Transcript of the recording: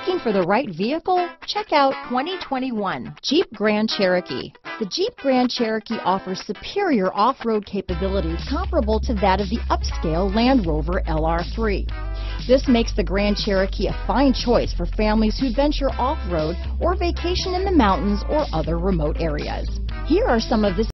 Looking for the right vehicle? Check out 2021 Jeep Grand Cherokee. The Jeep Grand Cherokee offers superior off-road capabilities comparable to that of the upscale Land Rover LR3. This makes the Grand Cherokee a fine choice for families who venture off-road or vacation in the mountains or other remote areas. Here are some of this